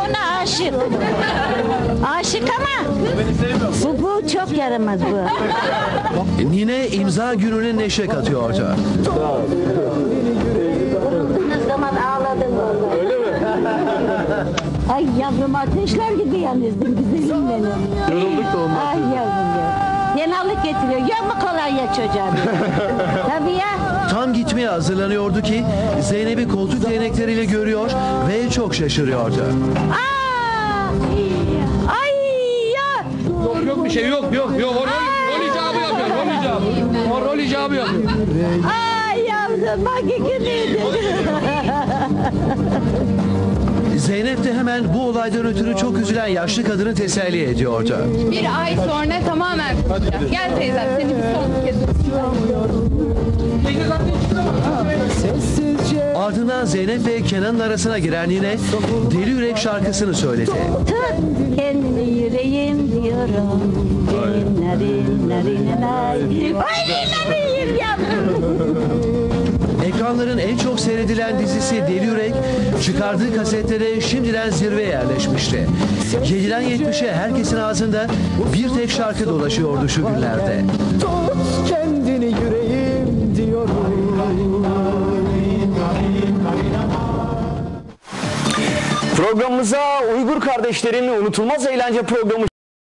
ona aşık. Aşık ama bu çok yaramaz bu. Nine imza gününe neşe katıyordu. Ne zaman ağladın vallahi. Öyle mi? Ay yavrum ateşler gibi yanızdın güzelim benim. Yorulduk da ondan. Ay yavrum ya. Fenalık getiriyor. Yok mu kolonya çocuğa? Tabii ya. Tam gitmeye hazırlanıyordu ki Zeynep'i koltuk değnekleriyle görüyor ve çok şaşırıyordu. Aa! Ay ya. Yok bir şey yok. Rol icabı yapıyor. Rol icabı yapıyor. Ay yavrum bak ikiliydi. Zeynep de hemen bu olaydan ötürü çok üzülen yaşlı kadını teselli ediyordu. Bir ay sonra tamamen kurtulacak. Gel teyzem seni bir son kez Ardından Zeynep ve Kenan'ın arasına giren Nine Deli Yürek şarkısını söyledi. Tut kendini yüreğim diyorum. Ay dinleneyim yavrum. Ekranların en çok seyredilen dizisi Deli Yürek çıkardığı kasetlere şimdiden zirveye yerleşmişti. 7'den 70'e herkesin ağzında bir tek şarkı dolaşıyordu şu günlerde. Tut kendini yüreğim diyorum. Programımıza Uygur kardeşlerin unutulmaz eğlence programı